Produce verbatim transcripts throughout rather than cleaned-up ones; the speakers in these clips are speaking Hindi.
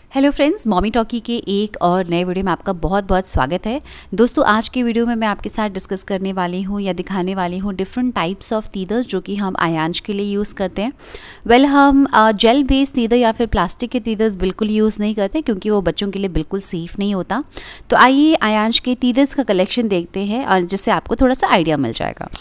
हेलो फ्रेंड्स, मॉमी टॉकी के एक और नए वीडियो में आपका बहुत बहुत स्वागत है। दोस्तों, आज की वीडियो में मैं आपके साथ डिस्कस करने वाली हूँ या दिखाने वाली हूँ डिफरेंट टाइप्स ऑफ तीदर्स जो कि हम आयांश के लिए यूज़ करते हैं। वेल well, हम जेल बेस्ड तीदर या फिर प्लास्टिक के तीदर्स बिल्कुल यूज़ नहीं करते क्योंकि वो बच्चों के लिए बिल्कुल सेफ़ नहीं होता। तो आइए आयांश के तीदर्स का कलेक्शन देखते हैं और जिससे आपको थोड़ा सा आइडिया मिल जाएगा।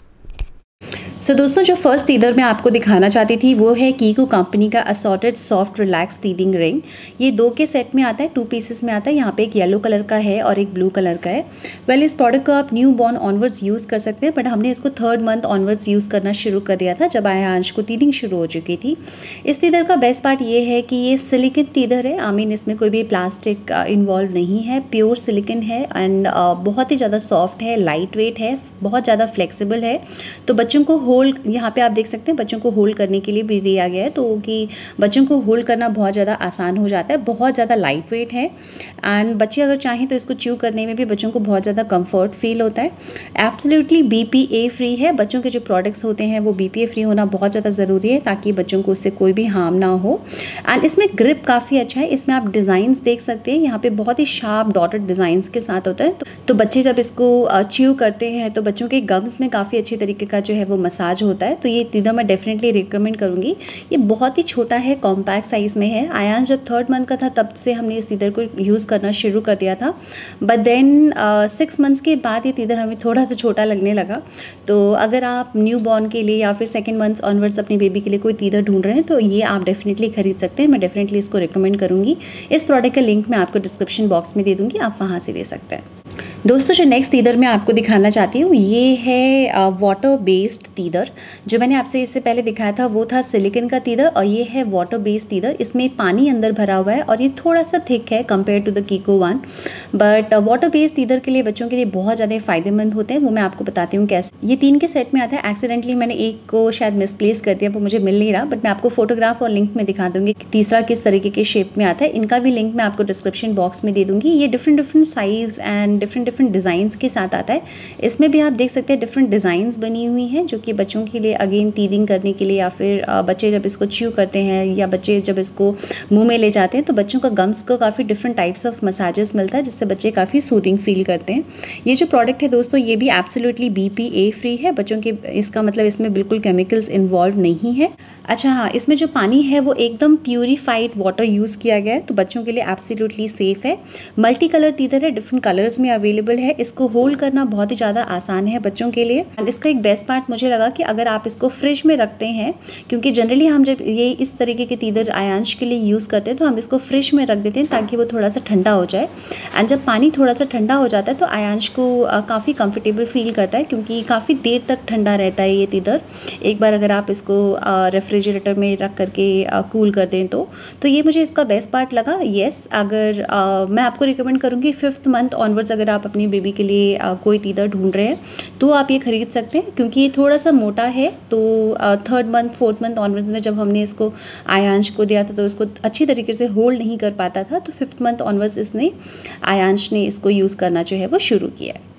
सो so, दोस्तों, जो फर्स्ट तीदर मैं आपको दिखाना चाहती थी वो है कीको कंपनी का assorted soft relax teething ring. ये दो के सेट में आता है, टू पीसेस में आता है। यहाँ पे एक येलो कलर का है और एक ब्लू कलर का है। वेल well, इस प्रोडक्ट को आप न्यू बॉर्न ऑनवर्ड्स यूज़ कर सकते हैं, बट हमने इसको थर्ड मंथ ऑनवर्ड्स यूज़ करना शुरू कर दिया था जब आयांश को तीदिंग शुरू हो चुकी थी। इस तीदर का बेस्ट पार्ट ये है कि ये सिलिकन तीदर है। आई मीन इसमें कोई भी प्लास्टिक इन्वॉल्व नहीं है, प्योर सिलिकन है एंड बहुत ही ज़्यादा सॉफ्ट है, लाइट वेट है, बहुत ज़्यादा फ्लेक्सिबल है। तो बच्चों को होल्ड, यहाँ पे आप देख सकते हैं बच्चों को होल्ड करने के लिए भी दिया गया है, तो कि बच्चों को होल्ड करना बहुत ज़्यादा आसान हो जाता है। बहुत ज़्यादा लाइट वेट है एंड बच्चे अगर चाहें तो इसको च्यू करने में भी बच्चों को बहुत ज़्यादा कंफर्ट फील होता है। एब्सोल्युटली बीपीए फ्री है। बच्चों के जो प्रोडक्ट्स होते हैं वो बीपीए फ्री होना बहुत ज़्यादा ज़रूरी है ताकि बच्चों को उससे कोई भी हार्म ना हो। एंड इसमें ग्रिप काफ़ी अच्छा है। इसमें आप डिज़ाइंस देख सकते हैं, यहाँ पे बहुत ही शार्प डॉटेड डिज़ाइंस के साथ होता है। तो, तो बच्चे जब इसको च्यू करते हैं तो बच्चों के गम्स में काफ़ी अच्छी तरीके का जो है वो मसाज होता है। तो ये तीदर मैं डेफिनेटली रिकमेंड करूँगी। ये बहुत ही छोटा है, कॉम्पैक्ट साइज़ में है। आयांश जब थर्ड मंथ का था तब से हमने इस तीदर को यूज़ करना शुरू कर दिया था, बट देन सिक्स मंथ्स के बाद ये तीदर हमें थोड़ा सा छोटा लगने लगा। तो अगर आप न्यू बॉर्न के लिए या फिर सेकेंड मंथ्स ऑनवर्ड्स अपनी बेबी के लिए कोई तीदर ढूंढ रहे हैं तो ये आप डेफिनेटली खरीद सकते हैं। मैं डेफिनेटली इसको रिकमेंड करूँगी। इस प्रोडक्ट का लिंक मैं आपको डिस्क्रिप्शन बॉक्स में दे दूँगी, आप वहाँ से ले सकते हैं। दोस्तों, जो नेक्स्ट तीदर मैं आपको दिखाना चाहती हूँ ये है वाटर बेस्ड तीदर। जो मैंने आपसे इससे पहले दिखाया था वो था सिलिकन का तीदर और ये है वाटर बेस्ड तीदर। इसमें पानी अंदर भरा हुआ है और ये थोड़ा सा थिक है compare to the Chicco one, but water based teether के लिए बच्चों के लिए बहुत ज़्यादा फ़ायदेमंद होते हैं। वो मैं आपको बताती हूँ कैसे। ये तीन के सेट में आता है। एक्सीडेंटली मैंने एक को शायद मिसप्लेस कर दिया, वो मुझे मिल नहीं रहा, बट मैं आपको फोटोग्राफ और लिंक में दिखा दूँगी कि तीसरा किस तरीके के शेप में आता है। इनका भी लिंक मैं आपको डिस्क्रिप्शन बॉक्स में दे दूँगी। ये different different size and different different designs के साथ आता है। इसमें भी आप देख सकते हैं डिफरेंट डिज़ाइंस बनी हुई हैं जो कि बच्चों के लिए अगेन तीदिंग करने के लिए या फिर बच्चे जब इसको च्यू करते हैं या बच्चे जब इसको मुंह में ले जाते हैं तो बच्चों का गम्स को काफ़ी डिफरेंट टाइप्स ऑफ मसाजेस मिलता है जिससे बच्चे काफ़ी सूदिंग फील करते हैं। ये जो प्रोडक्ट है दोस्तों ये भी एब्सोल्युटली बीपीए फ्री है। बच्चों के इसका मतलब इसमें बिल्कुल केमिकल्स इन्वॉल्व नहीं है। अच्छा हाँ, इसमें जो पानी है वो एकदम प्यूरीफाइड वाटर यूज़ किया गया है, तो बच्चों के लिए एब्सोल्युटली सेफ़ है। मल्टी कलर तीदर है, डिफरेंट कलर्स में अवेलेबल है। इसको होल्ड करना बहुत ही ज़्यादा आसान है बच्चों के लिए। इसका एक बेस्ट पार्ट मुझे लगा कि अगर आप इसको फ्रिज में रखते हैं, क्योंकि जनरली हम जब ये इस तरीके के तीदर आयांश के लिए यूज़ करते हैं तो हम इसको फ्रिज में रख देते हैं ताकि वो थोड़ा सा ठंडा हो जाए। एंड जब पानी थोड़ा सा ठंडा हो जाता है तो आयांश को काफ़ी कंफर्टेबल फील करता है क्योंकि काफ़ी देर तक ठंडा रहता है ये तीदर। एक बार अगर आप इसको रेफ्रिजरेटर में रख करके कूल कर दें तो तो ये मुझे इसका बेस्ट पार्ट लगा। येस, अगर आ, मैं आपको रिकमेंड करूँगी फिफ्थ मंथ ऑनवर्ड्स अगर आप अपनी बेबी के लिए आ, कोई तीदर ढूंढ रहे हैं तो आप ये खरीद सकते हैं क्योंकि ये थोड़ा सा मोटा है। तो third month fourth month onwards में जब हमने इसको आयांश को दिया था तो इसको अच्छी तरीके से होल्ड नहीं कर पाता था, तो फिफ्थ मंथ ऑनवर्ड्स इसने आयांश ने इसको यूज़ करना जो है वो शुरू किया है।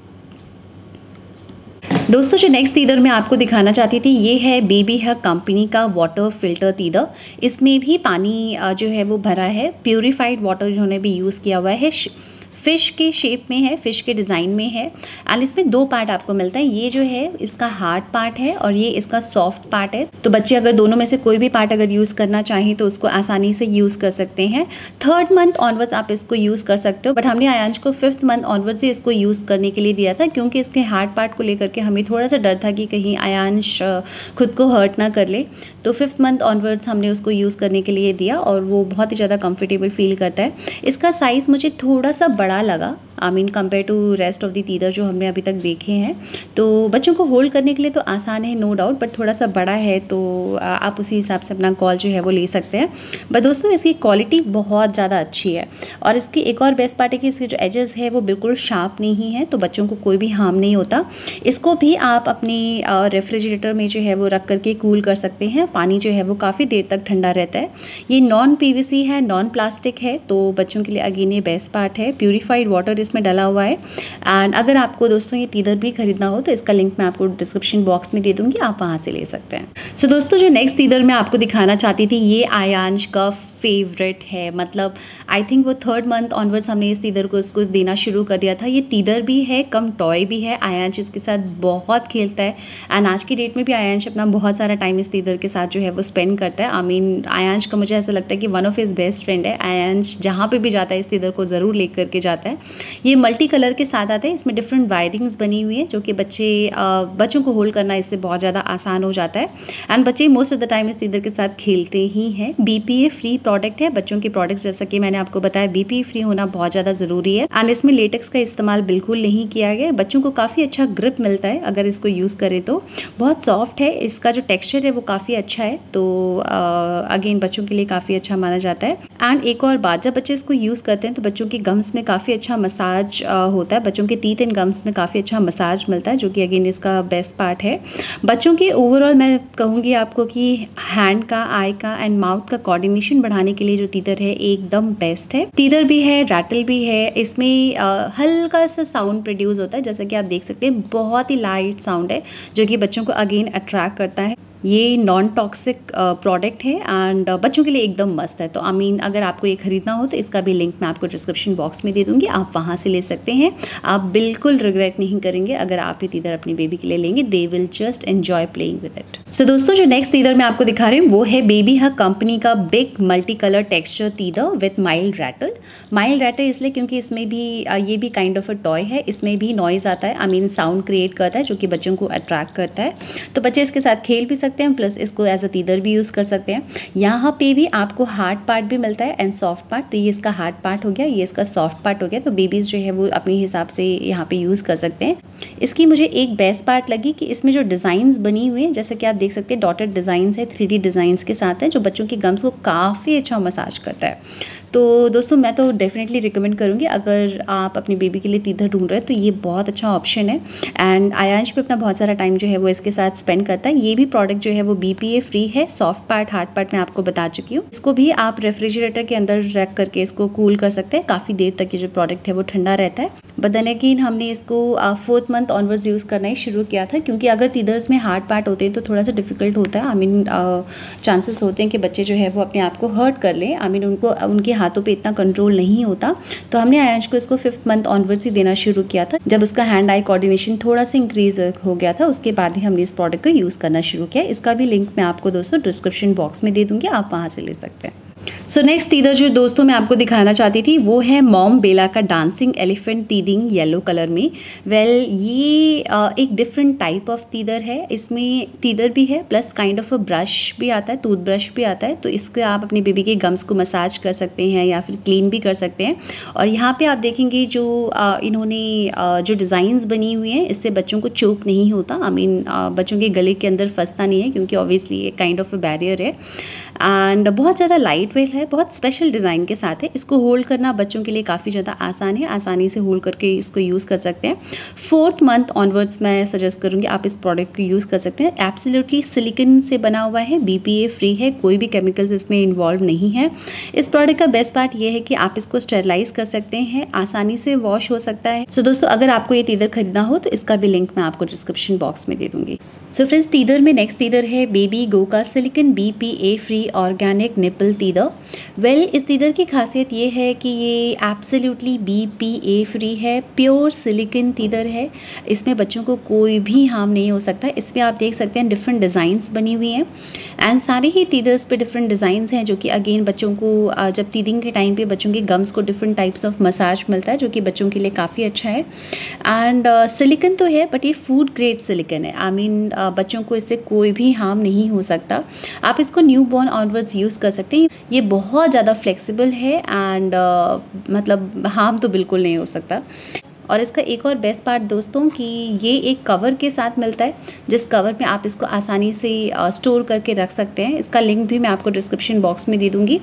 दोस्तों, जो नेक्स्ट तीदर मैं आपको दिखाना चाहती थी ये है बेबी हग कंपनी का वाटर फिल्टर तीदर। इसमें भी पानी जो है वो भरा है, प्यूरीफाइड वाटर इन्होंने भी यूज़ किया हुआ है। फ़िश के शेप में है, फ़िश के डिज़ाइन में है एंड इसमें दो पार्ट आपको मिलता है। ये जो है इसका हार्ड पार्ट है और ये इसका सॉफ्ट पार्ट है। तो बच्चे अगर दोनों में से कोई भी पार्ट अगर यूज़ करना चाहें तो उसको आसानी से यूज़ कर सकते हैं। थर्ड मंथ ऑनवर्ड्स आप इसको यूज़ कर सकते हो, बट हमने आयांश को फिफ्थ मंथ ऑनवर्ड्स ही इसको यूज़ करने के लिए दिया था क्योंकि इसके हार्ड पार्ट को लेकर के हमें थोड़ा सा डर था कि कहीं आयांश खुद को हर्ट ना कर ले। तो फिफ्थ मंथ ऑनवर्ड्स हमने उसको यूज़ करने के लिए दिया और वो बहुत ही ज़्यादा कंफर्टेबल फील करता है। इसका साइज़ मुझे थोड़ा सा बड़ा लगा, I mean compare to rest of the teether जो हमने अभी तक देखे हैं। तो बच्चों को होल्ड करने के लिए तो आसान है नो डाउट, बट थोड़ा सा बड़ा है तो आप उसी हिसाब से अपना कॉल जो है वो ले सकते हैं। बट दोस्तों, इसकी क्वालिटी बहुत ज़्यादा अच्छी है और इसकी एक और बेस्ट पार्ट है कि इसके जो एजेस है वो बिल्कुल शार्प नहीं है, तो बच्चों को कोई भी हार्म नहीं होता। इसको भी आप अपनी रेफ्रिजरेटर में जो है वो रख करके कूल कर सकते हैं। पानी जो है वो काफ़ी देर तक ठंडा रहता है। ये नॉन पीवीसी है, नॉन प्लास्टिक है, तो बच्चों के लिए अगेन ये बेस्ट पार्ट है। प्यूरीफाइड वाटर इसमें डाला हुआ है। एंड अगर आपको दोस्तों ये तीदर भी खरीदना हो तो इसका लिंक मैं आपको डिस्क्रिप्शन बॉक्स में दे दूंगी, आप वहाँ से ले सकते हैं। सो so, दोस्तों, जो नेक्स्ट तीदर मैं आपको दिखाना चाहती थी ये आयांश का फेवरेट है। मतलब आई थिंक वो थर्ड मंथ ऑनवर्ड्स हमने इस तीदर को उसको देना शुरू कर दिया था। ये तीदर भी है कम टॉय भी है। आयांश इसके साथ बहुत खेलता है एंड आज की डेट में भी आयांश अपना बहुत सारा टाइम इस तीदर के साथ जो है वो स्पेंड करता है। आई मीन आयांश का मुझे ऐसा लगता है कि one of his best friend है। आयांश जहाँ पे भी जाता है इस तीदर को ज़रूर ले करके जाता है। ये मल्टी कलर के साथ आता है, इसमें डिफरेंट वायरिंग्स बनी हुई है जो कि बच्चे बच्चों को होल्ड करना इससे बहुत ज़्यादा आसान हो जाता है एंड बच्चे मोस्ट ऑफ द टाइम इस तीदर के साथ खेलते ही हैं। बीपीए फ्री प्रोडक्ट है। बच्चों के प्रोडक्ट्स जैसा कि मैंने आपको बताया बीपीए फ्री होना बहुत ज़्यादा ज़रूरी है एंड इसमें लेटेक्स का इस्तेमाल बिल्कुल नहीं किया गया। बच्चों को काफ़ी अच्छा ग्रिप मिलता है अगर इसको यूज़ करें तो। बहुत सॉफ्ट है, इसका जो टेक्सचर है वो काफ़ी अच्छा है, तो अगेन बच्चों के लिए काफ़ी अच्छा माना जाता है। एंड एक और बात, जब बच्चे इसको यूज़ करते हैं तो बच्चों के गम्स में काफ़ी अच्छा मसाज होता है। बच्चों के टीथ एंड गम्स में काफ़ी अच्छा मसाज मिलता है जो कि अगेन इसका बेस्ट पार्ट है। बच्चों के ओवरऑल मैं कहूँगी आपको कि हैंड का, आई का एंड माउथ का कोऑर्डिनेशन बढ़ाने के लिए जो तीदर है एकदम बेस्ट है। तीदर भी है, रैटल भी है। इसमें आ, हल्का सा साउंड प्रोड्यूस होता है जैसा कि आप देख सकते हैं। बहुत ही लाइट साउंड है जो कि बच्चों को अगेन अट्रैक्ट करता है। ये नॉन टॉक्सिक प्रोडक्ट है एंड बच्चों के लिए एकदम मस्त है। तो आई मीन अगर आपको ये खरीदना हो तो इसका भी लिंक मैं आपको डिस्क्रिप्शन बॉक्स में दे दूंगी, आप वहाँ से ले सकते हैं। आप बिल्कुल रिग्रेट नहीं करेंगे अगर आप ये तीदर अपनी बेबी के लिए लेंगे। They will just enjoy playing with it. So दोस्तों, जो नेक्स्ट तीदर मैं आपको दिखा रही हूँ वो है बेबी हग कंपनी का big multi colour texture teether with mild rattle. Mild rattle इसलिए क्योंकि इसमें भी ये भी काइंड ऑफ अ टॉय है। इसमें भी नॉइज़ आता है, आई मीन साउंड क्रिएट करता है जो कि बच्चों को अट्रैक्ट करता है। तो बच्चे इसके साथ खेल भी सकते हैं, प्लस इसको एज अ तीदर भी यूज़ कर सकते हैं। यहाँ पे भी आपको हार्ड पार्ट भी मिलता है एंड सॉफ्ट पार्ट। तो ये इसका हार्ड पार्ट हो गया, ये इसका सॉफ्ट पार्ट हो गया। तो बेबीज़ जो है वो अपने हिसाब से यहाँ पे यूज़ कर सकते हैं। इसकी मुझे एक बेस्ट पार्ट लगी कि इसमें जो डिज़ाइंस बनी हुई हैं, जैसे कि आप देख सकते हैं डॉटेड डिज़ाइंस है, थ्री डी डिज़ाइंस के साथ है, जो बच्चों की गम्स को काफ़ी अच्छा मसाज करता है। तो दोस्तों, मैं तो डेफिनेटली रिकमेंड करूँगी अगर आप अपनी बेबी के लिए तीदर ढूंढ रहे हैं तो ये बहुत अच्छा ऑप्शन है। एंड आयांश भी अपना बहुत सारा टाइम जो है वो इसके साथ स्पेंड करता है। ये भी प्रोडक्ट जो है वो बीपीए फ्री है। सॉफ्ट पार्ट, हार्ड पार्ट मैं आपको बता चुकी हूँ। इसको भी आप रेफ्रिजरेटर के अंदर रख करके इसको कूल कर सकते हैं। काफ़ी देर तक ये जो प्रोडक्ट है वो ठंडा रहता है। बट देन अगेन हमने इसको फोर्थ मंथ ऑनवर्ड्स यूज़ करना ही शुरू किया था, क्योंकि अगर तीदर्स में हार्ड पार्ट होते हैं तो थोड़ा सा डिफिकल्ट होता है। आई मीन चांसेस होते हैं कि बच्चे जो है वो अपने आप को हर्ट कर लें। आई मीन उनको उनके हाथों पे इतना कंट्रोल नहीं होता। तो हमने आयांश को इसको फिफ्थ मंथ ऑनवर्ड्स ही देना शुरू किया था। जब उसका हैंड आई कोऑर्डिनेशन थोड़ा सा इंक्रीज हो गया था, उसके बाद ही हमने इस प्रोडक्ट को यूज़ करना शुरू किया। इसका भी लिंक मैं आपको दोस्तों डिस्क्रिप्शन बॉक्स में दे दूँगी, आप वहाँ से ले सकते हैं। सो नेक्स्ट तीदर जो दोस्तों मैं आपको दिखाना चाहती थी वो है मॉम बेला का डांसिंग एलिफेंट तीदिंग येलो कलर में। वेल well, ये uh, एक डिफरेंट टाइप ऑफ तीदर है। इसमें तीदर भी है plus kind of a brush भी आता है, टूथ ब्रश भी आता है। तो इसके आप अपनी बेबी के गम्स को मसाज कर सकते हैं या फिर क्लीन भी कर सकते हैं। और यहाँ पे आप देखेंगे जो uh, इन्होंने uh, जो डिज़ाइंस बनी हुई हैं, इससे बच्चों को चोक नहीं होता। आई मीन uh, बच्चों के गले के अंदर फंसता नहीं है, क्योंकि ऑब्वियसली ये काइंड ऑफ अ बैरियर है एंड बहुत ज़्यादा लाइट वेट है, बहुत स्पेशल डिज़ाइन के साथ है। इसको होल्ड करना बच्चों के लिए काफ़ी ज़्यादा आसान है, आसानी से होल्ड करके इसको यूज़ कर सकते हैं। फोर्थ मंथ ऑनवर्ड्स मैं सजेस्ट करूँगी आप इस प्रोडक्ट को यूज़ कर सकते हैं। एब्सोल्युटली सिलिकॉन से बना हुआ है, बीपीए फ्री है, कोई भी केमिकल्स इसमें इन्वॉल्व नहीं है। इस प्रोडक्ट का बेस्ट पार्ट ये है कि आप इसको स्टेरलाइज कर सकते हैं, आसानी से वॉश हो सकता है। सो so, दोस्तों, अगर आपको ये तीदर खरीदना हो तो इसका भी लिंक मैं आपको डिस्क्रिप्शन बॉक्स में दे दूँगी। सो फ्रेंड्स, तीदर में नेक्स्ट तीदर है बेबी गो का silicone BPA free organic nipple teether. Well well, इस तीदर की खासियत ये है कि ये एब्सोल्युटली बीपीए फ्री है, प्योर सिलिकॉन तीदर है। इसमें बच्चों को कोई भी हार्म नहीं हो सकता। इसमें आप देख सकते हैं डिफरेंट डिज़ाइंस बनी हुई हैं एंड सारे ही तीदर्स पे डिफरेंट डिज़ाइंस हैं, जो कि अगेन बच्चों को जब तीदिंग के टाइम पे बच्चों के गम्स को डिफरेंट टाइप्स ऑफ मसाज मिलता है, जो कि बच्चों के लिए काफ़ी अच्छा है। एंड सिलिकॉन तो है बट ये फूड ग्रेड सिलिकॉन है। आई मीन बच्चों को इससे कोई भी हार्म नहीं हो सकता। आप इसको न्यू बॉर्न ऑनवर्ड्स यूज़ कर सकते हैं। ये बहुत ज़्यादा फ्लेक्सिबल है एंड uh, मतलब हार्म तो बिल्कुल नहीं हो सकता। और इसका एक और बेस्ट पार्ट दोस्तों कि ये एक कवर के साथ मिलता है, जिस कवर में आप इसको आसानी से स्टोर करके रख सकते हैं। इसका लिंक भी मैं आपको डिस्क्रिप्शन बॉक्स में दे दूँगी।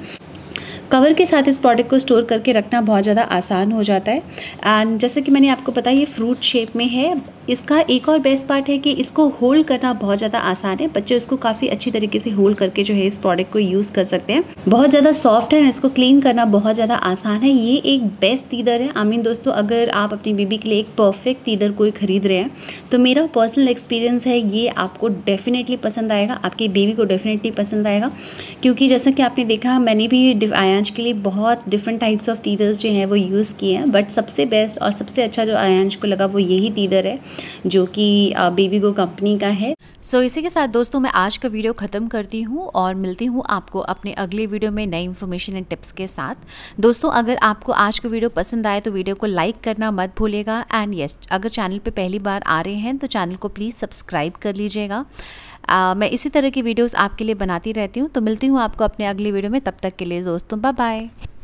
कवर के साथ इस प्रोडक्ट को स्टोर करके रखना बहुत ज़्यादा आसान हो जाता है। एंड जैसे कि मैंने आपको बताया ये फ्रूट शेप में है। इसका एक और बेस्ट पार्ट है कि इसको होल्ड करना बहुत ज़्यादा आसान है। बच्चे उसको काफ़ी अच्छी तरीके से होल्ड करके जो है इस प्रोडक्ट को यूज़ कर सकते हैं। बहुत ज़्यादा सॉफ्ट है, इसको क्लीन करना बहुत ज़्यादा आसान है। ये एक बेस्ट तीदर है। आई मीन दोस्तों, अगर आप अपनी बेबी के लिए एक परफेक्ट तीदर कोई खरीद रहे हैं तो मेरा पर्सनल एक्सपीरियंस है ये आपको डेफिनेटली पसंद आएगा, आपकी बेबी को डेफिनेटली पसंद आएगा। क्योंकि जैसा कि आपने देखा, मैंने भी आयांश के लिए बहुत डिफरेंट टाइप्स ऑफ तीदर्स जो हैं वो यूज़ किए हैं, बट सबसे बेस्ट और सबसे अच्छा जो आयांश को लगा वो यही तीदर है जो कि बेबी गो कंपनी का है। सो so, इसी के साथ दोस्तों मैं आज का वीडियो ख़त्म करती हूँ और मिलती हूँ आपको अपने अगले वीडियो में नई इन्फॉर्मेशन एंड टिप्स के साथ। दोस्तों, अगर आपको आज का वीडियो पसंद आए तो वीडियो को लाइक करना मत भूलिएगा। एंड यस, अगर चैनल पे पहली बार आ रहे हैं तो चैनल को प्लीज़ सब्सक्राइब कर लीजिएगा। uh, मैं इसी तरह की वीडियोज़ आपके लिए बनाती रहती हूँ। तो मिलती हूँ आपको अपने अगले वीडियो में, तब तक के लिए दोस्तों बाय बाय।